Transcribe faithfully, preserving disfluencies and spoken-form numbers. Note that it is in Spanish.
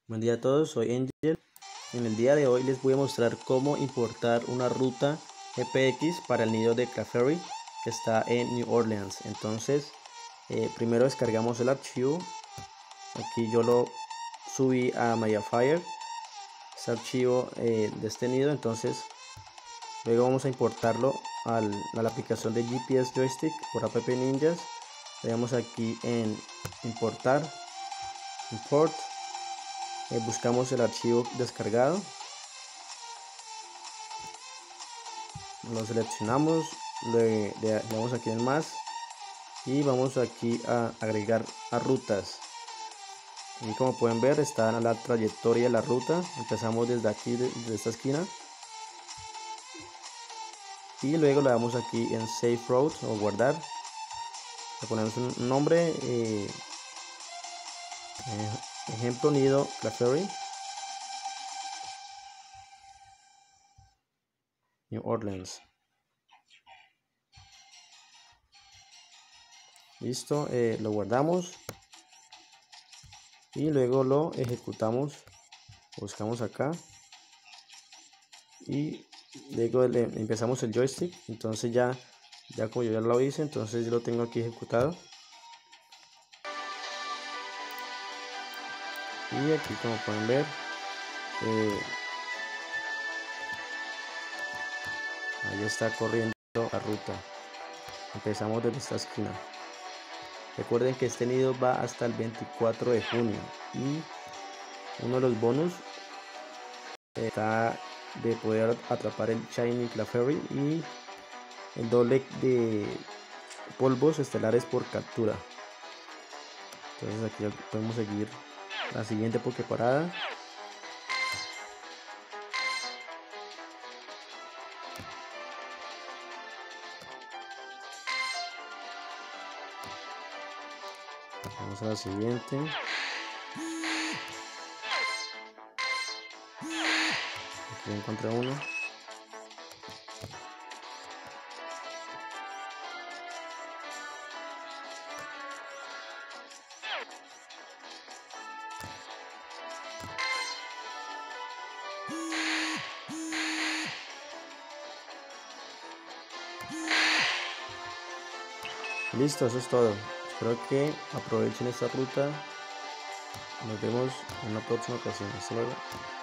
Buen día a todos, soy Angel. En el día de hoy les voy a mostrar cómo importar una ruta G P X para el nido de Clefairy que está en New Orleans. Entonces, eh, primero descargamos el archivo. Aquí yo lo subí a Mediafire, este archivo eh, de este nido. Entonces, luego vamos a importarlo al, a la aplicación de G P S Joystick por App Ninjas. Le damos aquí en importar, import. Eh, buscamos el archivo descargado, lo seleccionamos, le, le, le damos aquí en más y vamos aquí a agregar a rutas. Y como pueden ver, está la trayectoria de la ruta. Empezamos desde aquí, desde esta esquina, y luego le damos aquí en Save Route o guardar. Le ponemos un nombre, eh, ejemplo nido Clefairy New Orleans. Listo, eh, lo guardamos y luego lo ejecutamos. Buscamos acá y luego le empezamos el joystick. Entonces ya ya como yo ya lo hice, entonces yo lo tengo aquí ejecutado. Y aquí, como pueden ver, eh, ahí está corriendo la ruta. Empezamos desde esta esquina. Recuerden que este nido va hasta el veinticuatro de junio, y uno de los bonus está de poder atrapar el Shiny Clefairy y el doble de polvos estelares por captura. Entonces aquí ya podemos seguir la siguiente Poképarada. Vamos a la siguiente. Aquí encontré uno. Listo, eso es todo. Espero que aprovechen esta ruta. Nos vemos en una próxima ocasión. Hasta luego.